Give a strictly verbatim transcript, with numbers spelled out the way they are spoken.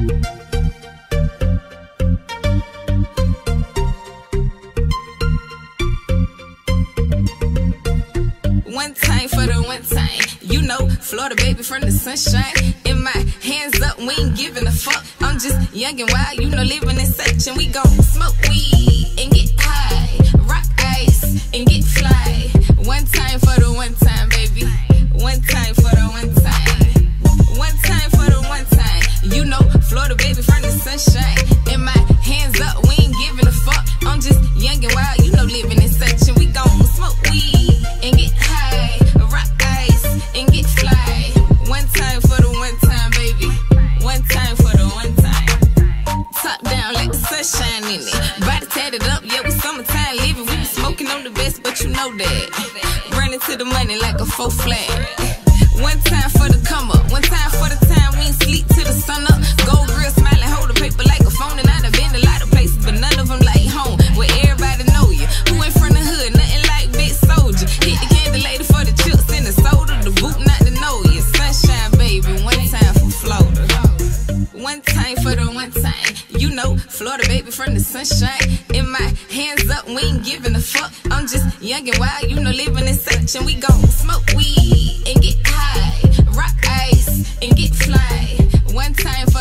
One time for the one time, you know, Florida baby from the sunshine. In my hands up, we ain't giving a fuck. I'm just young and wild, you know, living in such. And we gon' smoke weed and get high, rock ice and get fly. One time for the one time, baby. One time for the one time. One time for the one time, you know, Florida baby from the sunshine. In my hands up, we ain't giving a fuck. I'm just young and wild, you know, living in such. And we gon' smoke weed and get high, rock ice and get fly. One time for the one time, baby. One time for the one time. Top down like the sunshine in it. Body tatted up, yeah, we summertime living. We be smoking on the best, but you know that. Running to the money like a faux flag. One time for the come up, one time for the time we ain't sleep till the sun up. Gold grill smiling, hold the paper like a phone. And I done been a lot of places, but none of them like home, where everybody know you. Who ain't from the hood, nothing like big soldier. Hit the candle later for the chips and the soda. The boot not to know you. Sunshine baby, one time for Florida. One time for the one time, you know, Florida baby from the sunshine. In my hands up, we ain't giving a fuck. I'm just young and wild, you know, living in such. And we gon' smoke weed and get high, rock ice and get fly. One time